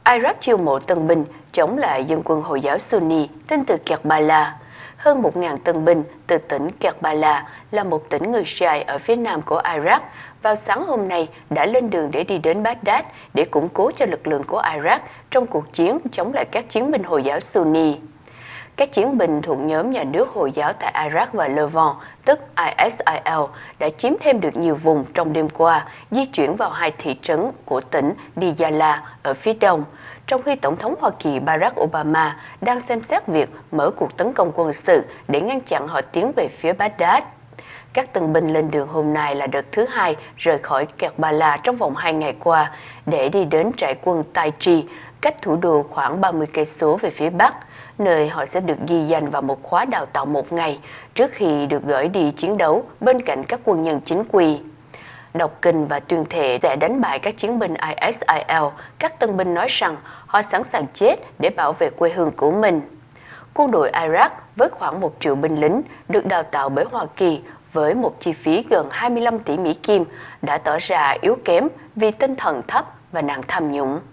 Iraq chiêu mộ tân binh chống lại dân quân Hồi giáo Sunni tên từ Karbala. Hơn 1.000 tân binh từ tỉnh Karbala là một tỉnh người Shia ở phía nam của Iraq vào sáng hôm nay đã lên đường để đi đến Baghdad để củng cố cho lực lượng của Iraq trong cuộc chiến chống lại các chiến binh Hồi giáo Sunni. Các chiến binh thuộc nhóm nhà nước Hồi giáo tại Iraq và Levant, tức ISIL, đã chiếm thêm được nhiều vùng trong đêm qua, di chuyển vào hai thị trấn của tỉnh Diyala ở phía đông, trong khi Tổng thống Hoa Kỳ Barack Obama đang xem xét việc mở cuộc tấn công quân sự để ngăn chặn họ tiến về phía Baghdad. Các tân binh lên đường hôm nay là đợt thứ hai rời khỏi Karbala trong vòng 2 ngày qua để đi đến trại quân Taiji, cách thủ đô khoảng 30 cây số về phía bắc, nơi họ sẽ được ghi danh vào một khóa đào tạo 1 ngày trước khi được gửi đi chiến đấu bên cạnh các quân nhân chính quy. Đọc kinh và tuyên thệ sẽ đánh bại các chiến binh ISIL, các tân binh nói rằng họ sẵn sàng chết để bảo vệ quê hương của mình. Quân đội Iraq với khoảng 1 triệu binh lính được đào tạo bởi Hoa Kỳ với một chi phí gần 25 tỷ Mỹ Kim đã tỏ ra yếu kém vì tinh thần thấp và nạn tham nhũng.